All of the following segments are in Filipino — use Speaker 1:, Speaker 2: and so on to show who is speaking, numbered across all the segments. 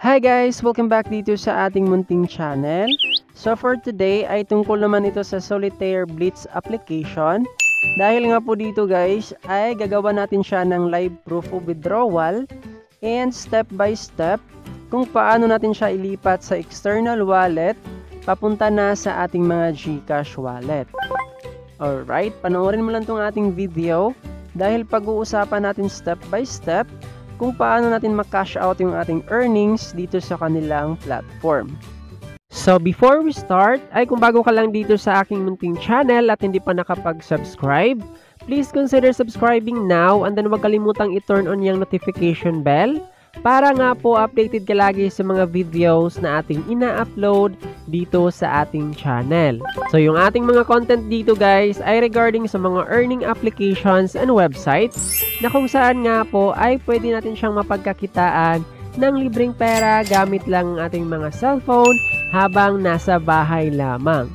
Speaker 1: Hi guys! Welcome back dito sa ating munting channel. So for today ay tungkol naman ito sa Solitaire Blitz application. Dahil nga po dito guys ay gagawa natin siya ng live proof of withdrawal and step by step kung paano natin siya ilipat sa external wallet papunta na sa ating mga Gcash wallet. Alright, panoorin mo lang tong ating video dahil pag-uusapan natin step by step kung paano natin makash out yung ating earnings dito sa kanilang platform. So before we start, ay kung bago ka lang dito sa aking munting channel at hindi pa nakapag-subscribe, please consider subscribing now and then huwag kalimutang i-turn on yung notification bell para nga po updated ka lagi sa mga videos na ating ina-upload dito sa ating channel. So yung ating mga content dito guys ay regarding sa mga earning applications and websites na kung saan nga po ay pwede natin siyang mapagkakitaan ng libreng pera gamit lang ang ating mga cellphone habang nasa bahay lamang.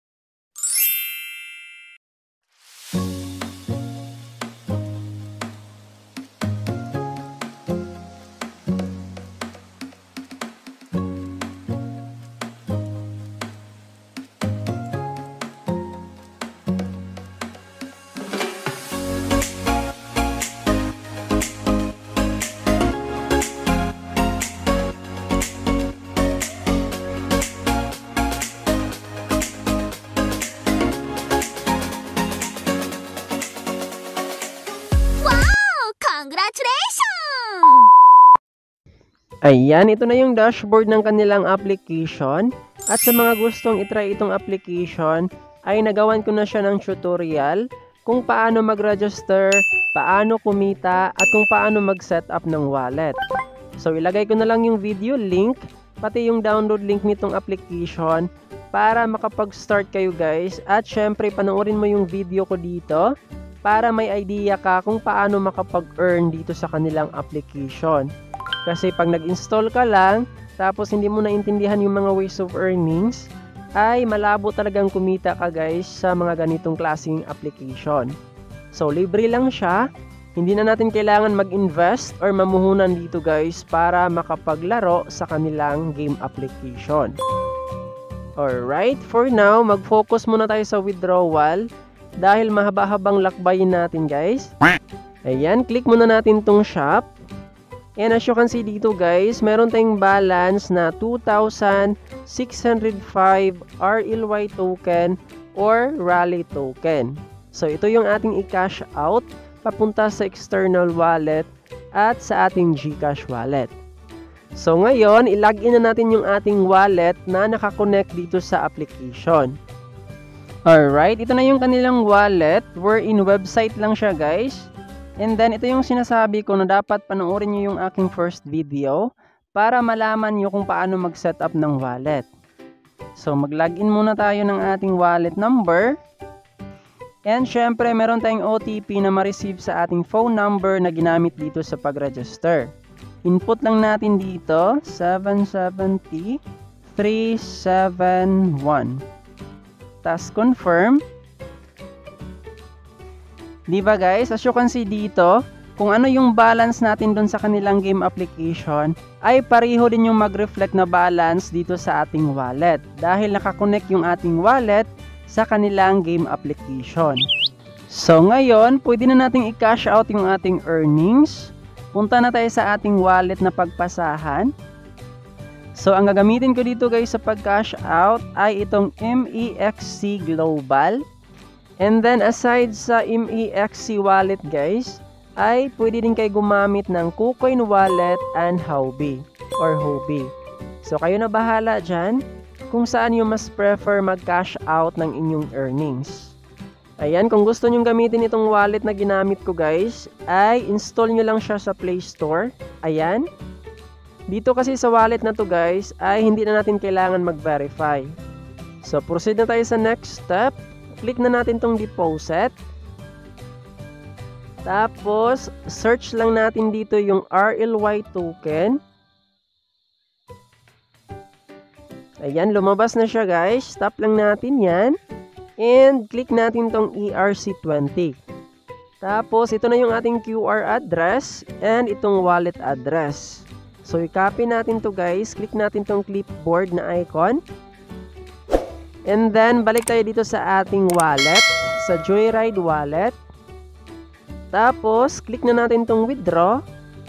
Speaker 1: Ayan, ito na yung dashboard ng kanilang application. At sa mga gustong itry itong application, ay nagawan ko na siya ng tutorial kung paano mag-register, paano kumita, at kung paano mag-set up ng wallet. So, ilagay ko na lang yung video link, pati yung download link nitong application para makapag-start kayo guys. At syempre, panoorin mo yung video ko dito para may idea ka kung paano makapag-earn dito sa kanilang application. Kasi pag nag-install ka lang, tapos hindi mo naintindihan yung mga ways of earnings, ay malabo talagang kumita ka guys sa mga ganitong klaseng application. So, libre lang siya. Hindi na natin kailangan mag-invest or mamuhunan dito guys para makapaglaro sa kanilang game application. Alright, for now, mag-focus muna tayo sa withdrawal dahil mahaba-habang lakbayin natin guys. Ayan, click muna natin tong shop. And as you can see dito guys, meron tayong balance na 2,605 RLY token or rally token. So ito yung ating i-cash out papunta sa external wallet at sa ating Gcash wallet. So ngayon, i-login na natin yung ating wallet na nakakonect dito sa application. Alright, ito na yung kanilang wallet wherein website lang siya guys. And then, ito yung sinasabi ko na dapat panoorin nyo yung aking first video para malaman nyo kung paano mag-set up ng wallet. So, mag-login muna tayo ng ating wallet number. And syempre, meron tayong OTP na ma-receive sa ating phone number na ginamit dito sa pag-register. Input lang natin dito, 770371. Tapos, confirm. Diba guys, as you can see dito, kung ano yung balance natin dun sa kanilang game application, ay pareho din yung mag-reflect na balance dito sa ating wallet. Dahil nakakonect yung ating wallet sa kanilang game application. So ngayon, pwede na nating i-cash out yung ating earnings. Punta na tayo sa ating wallet na pagpasahan. So ang gagamitin ko dito guys sa pag-cash out ay itong MEXC Global. And then aside sa MEXC wallet guys, ay pwede din kayo gumamit ng KuCoin wallet and Huobi or Huobi. So kayo na bahala dyan kung saan nyo mas prefer mag-cash out ng inyong earnings. Ayan, kung gusto nyo gamitin itong wallet na ginamit ko guys, ay install nyo lang siya sa Play Store. Ayan. Dito kasi sa wallet na to guys, ay hindi na natin kailangan mag-verify. So proceed na tayo sa next step. Click na natin tong deposit. Tapos, search lang natin dito yung RLY token. Ayan, lumabas na siya guys. Stop lang natin yan. And click natin tong ERC20. Tapos, ito na yung ating QR address and itong wallet address. So, i-copy natin to guys. Click natin tong clipboard na icon. And then, balik tayo dito sa ating wallet. Sa Joyride wallet. Tapos, click na natin tong withdraw.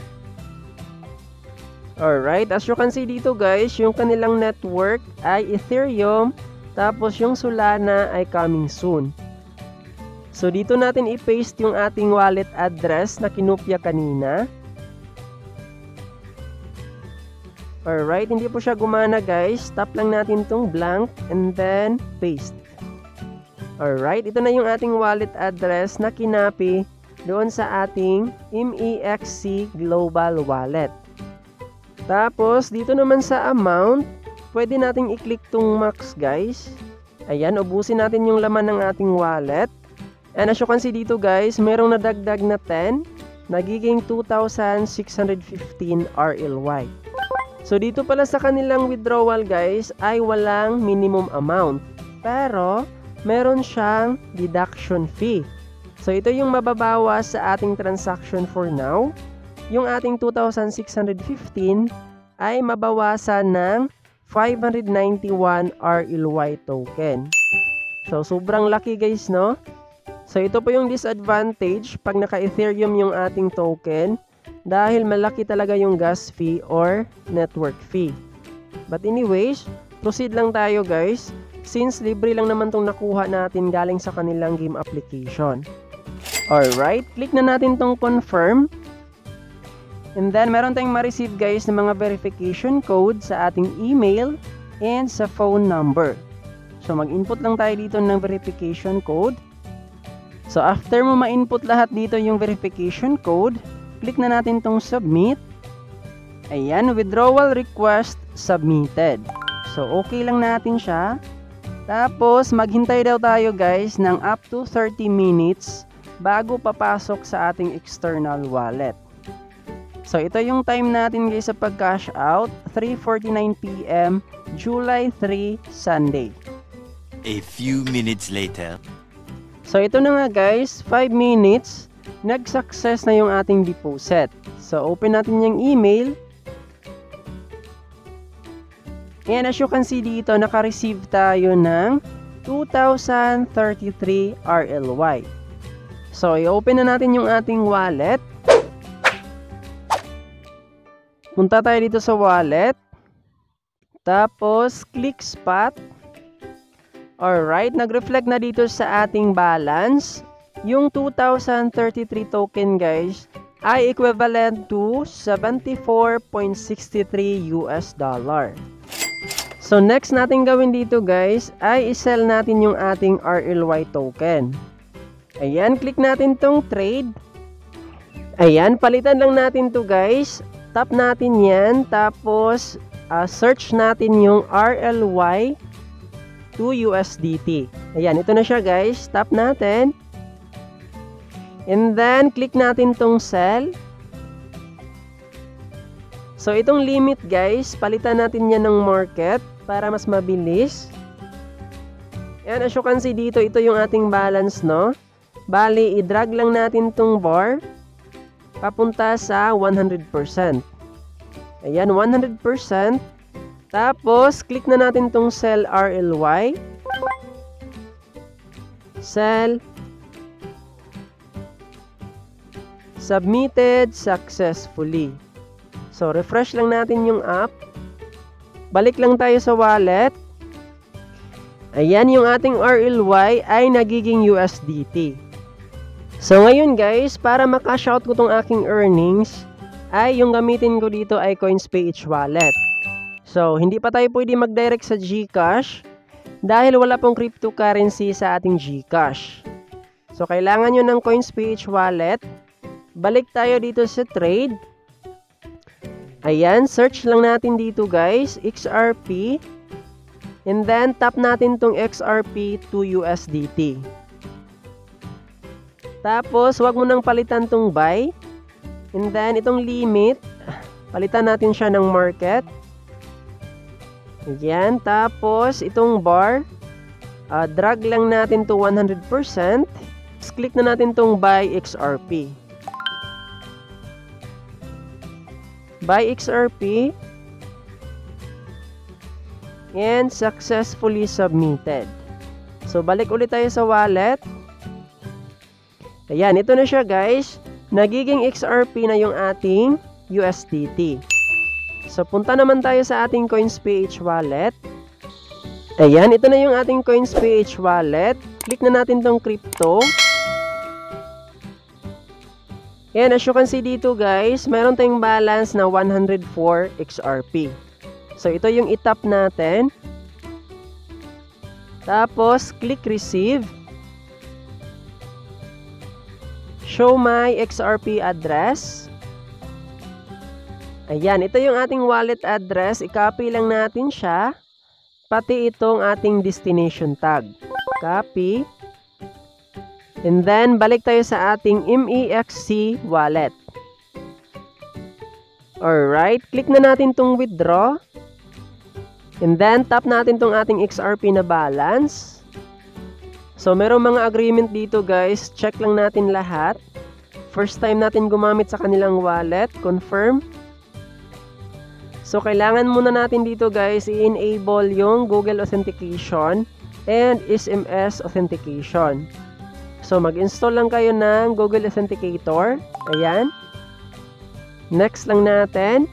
Speaker 1: Alright, as you can see dito guys, yung kanilang network ay Ethereum. Tapos, yung Solana ay coming soon. So, dito natin i-paste yung ating wallet address na kinopya kanina. Alright, hindi po siya gumana guys. Tap lang natin tong blank and then paste. Alright, ito na yung ating wallet address na kinapi doon sa ating MEXC Global Wallet. Tapos, dito naman sa amount, pwede nating i-click tong max guys. Ayan, ubusin natin yung laman ng ating wallet. And as you can see dito guys, merong nadagdag na 10, nagiging 2,615 RLY. So dito pala sa kanilang withdrawal guys ay walang minimum amount. Pero meron siyang deduction fee. So ito yung mababawas sa ating transaction for now. Yung ating 2,615 ay mabawasan ng 591 RLY token. So sobrang laki guys, no? So ito po yung disadvantage pag naka-Ethereum yung ating token. Dahil malaki talaga yung gas fee or network fee. But anyways, proceed lang tayo guys. Since libre lang naman tong nakuha natin galing sa kanilang game application. Alright, click na natin tong confirm. And then meron tayong ma-receive guys ng mga verification code sa ating email and sa phone number. So mag-input lang tayo dito ng verification code. So after mo ma-input lahat dito yung verification code, click na natin tong submit. Ayan, withdrawal request submitted. So, okay lang natin siya. Tapos, maghintay daw tayo guys ng up to 30 minutes bago papasok sa ating external wallet. So, ito yung time natin guys sa pag-cash out. 3:49 PM, July 3, Sunday.
Speaker 2: A few minutes later.
Speaker 1: So, ito na nga guys, 5 minutes. Nag-success na yung ating deposit. So, open natin yung email. And as you can see dito, naka-receive tayo ng 2,033 RLY. So, i-open na natin yung ating wallet. Punta tayo dito sa wallet. Tapos, click spot. Alright, nag-reflect na dito sa ating balance. Yung 2,033 token guys ay equivalent to 74.63 US dollar. So next natin gawin dito guys ay i-sell natin yung ating RLY token. Ayan, click natin tong trade. Ayan, palitan lang natin to guys. Tap natin yan, tapos search natin yung RLY to USDT. Ayan, ito na siya guys. Tap natin. And then, click natin tong sell. So, itong limit guys, palitan natin yan ng market para mas mabilis. And as you can see dito, ito yung ating balance, no? Bali, i-drag lang natin tong bar papunta sa 100%. Ayan, 100%. Tapos, click na natin tong sell RLY. Sell. Submitted successfully. So, refresh lang natin yung app. Balik lang tayo sa wallet. Ayan, yung ating RLY ay nagiging USDT. So, ngayon guys, para makash out ko tong aking earnings, ay yung gamitin ko dito ay CoinsPay wallet. So, hindi pa tayo pwede mag-direct sa Gcash dahil wala pong cryptocurrency sa ating Gcash. So, kailangan nyo ng CoinsPay wallet. Balik tayo dito sa trade. Ayan, search lang natin dito guys, XRP. And then, tap natin tong XRP to USDT. Tapos, wag mo nang palitan tong buy. And then, itong limit, palitan natin siya ng market. Ayan, tapos, itong bar, drag lang natin to 100%. Click na natin tong buy XRP. Buy XRP. And successfully submitted. So, balik ulit tayo sa wallet. Ayan, ito na siya guys. Nagiging XRP na yung ating USDT. So, punta naman tayo sa ating Coins.ph wallet. Ayan, ito na yung ating Coins.ph wallet. Click na natin tong crypto. Ayan, as you can see dito guys, meron tayong balance na 104 XRP. So, ito yung itap natin. Tapos, click receive. Show my XRP address. Ayan, ito yung ating wallet address. I-copy lang natin siya. Pati itong ating destination tag. Copy. And then, balik tayo sa ating MEXC wallet. Alright, click na natin itong withdraw. And then, tap natin itong ating XRP na balance. So, merong mga agreement dito guys. Check lang natin lahat. First time natin gumamit sa kanilang wallet. Confirm. So, kailangan muna natin dito guys i-enable yung Google Authentication and SMS Authentication. So, mag-install lang kayo ng Google Authenticator. Ayan. Next lang natin.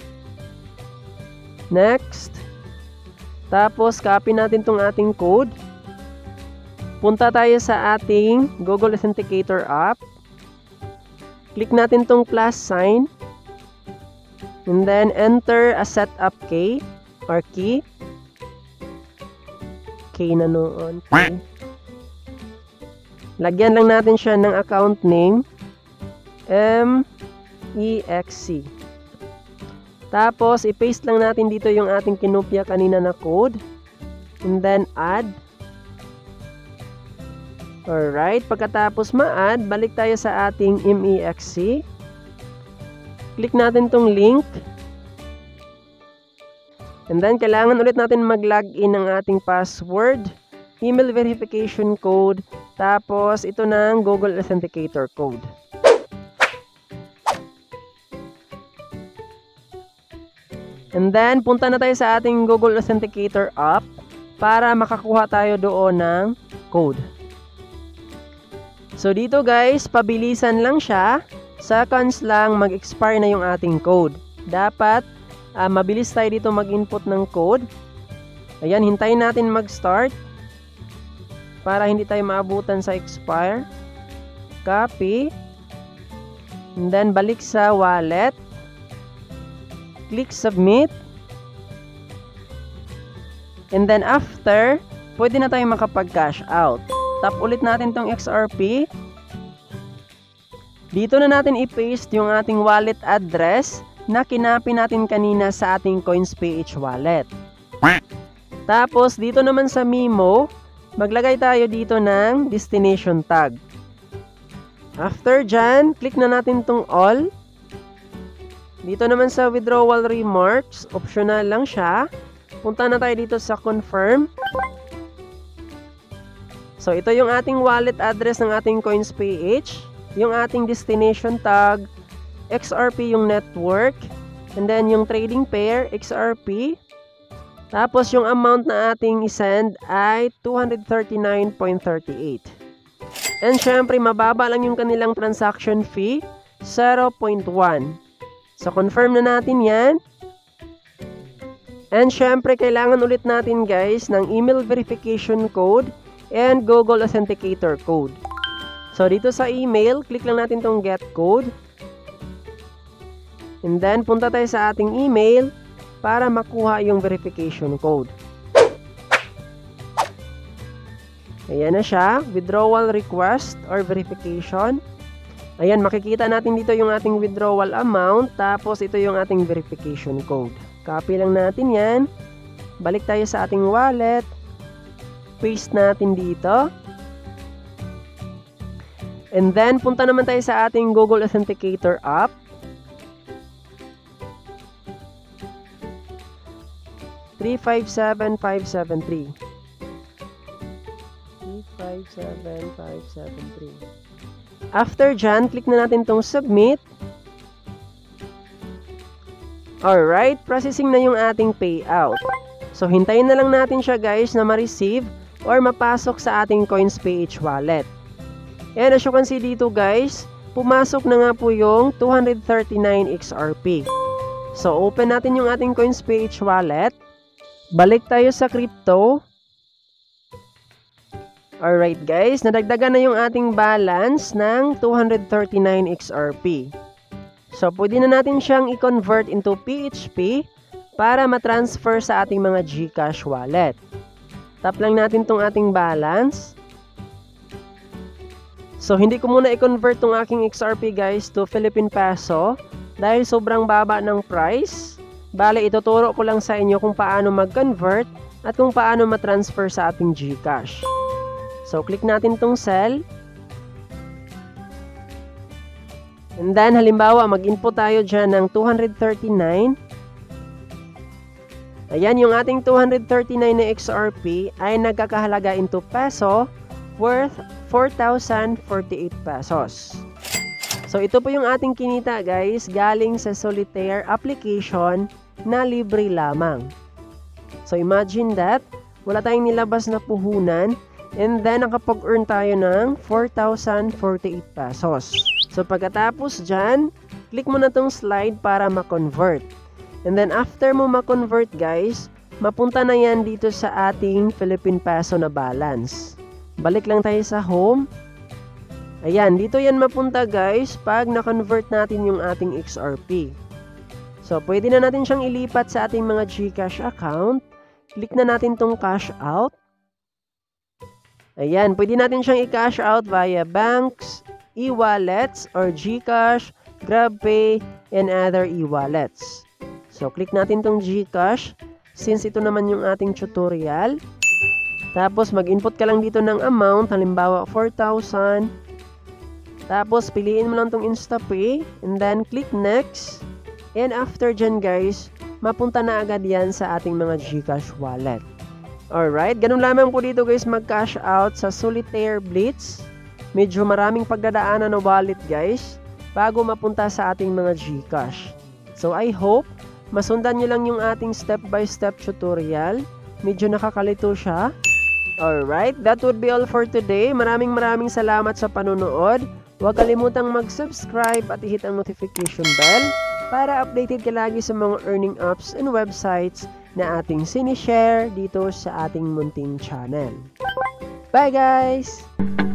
Speaker 1: Next. Tapos, copy natin itong ating code. Punta tayo sa ating Google Authenticator app. Click natin itong plus sign. And then, enter a setup key or key. Key na noon. Key. Lagyan lang natin siya ng account name. MEXC. Tapos, i-paste lang natin dito yung ating kinopya kanina na code. And then, add. Alright. Pagkatapos ma-add, balik tayo sa ating MEXC. Click natin tong link. And then, kailangan ulit natin mag-login ng ating password, email verification code, tapos ito ng Google Authenticator code. And then, punta na tayo sa ating Google Authenticator app para makakuha tayo doon ng code. So, dito guys, pabilisan lang siya. Seconds lang, mag-expire na yung ating code. Dapat, mabilis tayo dito mag-input ng code. Ayan, hintayin natin mag-start para hindi tayo maabutan sa expire. Copy. And then, balik sa wallet. Click submit. And then after, pwede na tayo makapag-cash out. Tap ulit natin tong XRP. Dito na natin i-paste yung ating wallet address na kinapi natin kanina sa ating Coins.ph wallet. Tapos, dito naman sa Memo, maglagay tayo dito ng destination tag. After dyan, click na natin tong all. Dito naman sa withdrawal remarks, optional lang siya. Punta na tayo dito sa confirm. So, ito yung ating wallet address ng ating Coins.ph. Yung ating destination tag, XRP yung network. And then, yung trading pair, XRP. Tapos, yung amount na ating isend ay 239.38. And syempre, mababa lang yung kanilang transaction fee, 0.1. So, confirm na natin yan. And syempre, kailangan ulit natin guys ng email verification code and Google Authenticator code. So, dito sa email, click lang natin tong get code. And then, punta tayo sa ating email para makuha yung verification code. Ayan na siya, withdrawal request or verification. Ayan, makikita natin dito yung ating withdrawal amount, tapos ito yung ating verification code. Copy lang natin yan. Balik tayo sa ating wallet. Paste natin dito. And then, punta naman tayo sa ating Google Authenticator app. $357,573. 357,573. After dyan, click na natin tong submit. Alright, processing na yung ating payout. So, hintayin na lang natin siya guys na ma-receive or mapasok sa ating CoinsPH wallet. And as you can see dito guys, pumasok na nga po yung 239 XRP. So, open natin yung ating CoinsPH wallet. Balik tayo sa crypto. Alright guys, nadagdagan na yung ating balance ng 239 XRP. So, pwede na natin siyang i-convert into PHP para matransfer sa ating mga Gcash wallet. Tap lang natin tong ating balance. So, hindi ko muna i-convert tong aking XRP guys to Philippine Peso dahil sobrang baba ng price. Bale, ituturo ko lang sa inyo kung paano mag-convert at kung paano matransfer sa ating Gcash. So, click natin tong sell. And then, halimbawa, mag-input tayo dyan ng 239. Ayan, yung ating 239 na XRP ay nagkakahalaga into peso worth 4,048 pesos. So, ito po yung ating kinita guys, galing sa Solitaire application na libre lamang. So, imagine that, wala tayong nilabas na puhunan, and then nakapag-earn tayo ng 4,048 pesos. So, pagkatapos dyan, click mo na tong slide para ma-convert. And then, after mo ma-convert guys, mapunta na yan dito sa ating Philippine Peso na balance. Balik lang tayo sa home. Ayan, dito yan mapunta guys pag na-convert natin yung ating XRP. So, pwede na natin siyang ilipat sa ating mga Gcash account. Click na natin tong cash out. Ayan, pwede natin siyang i-cash out via banks, e-wallets, or Gcash, GrabPay, and other e-wallets. So, click natin tong Gcash since ito naman yung ating tutorial. Tapos, mag-input ka lang dito ng amount, halimbawa 4,000. Tapos, piliin mo lang tong InstaPay, and then click next. And after dyan guys, mapunta na agad yan sa ating mga Gcash wallet. Alright, ganun lamang po dito guys mag-cash out sa Solitaire Blitz. Medyo maraming pagdadaanan na wallet guys bago mapunta sa ating mga Gcash. So I hope masundan nyo lang yung ating step-by-step tutorial. Medyo nakakalito siya. Alright, that would be all for today. Maraming salamat sa panonood. Huwag kalimutang mag-subscribe at i-hit ang notification bell para updated ka lagi sa mga earning apps and websites na ating sinishare dito sa ating munting channel. Bye guys!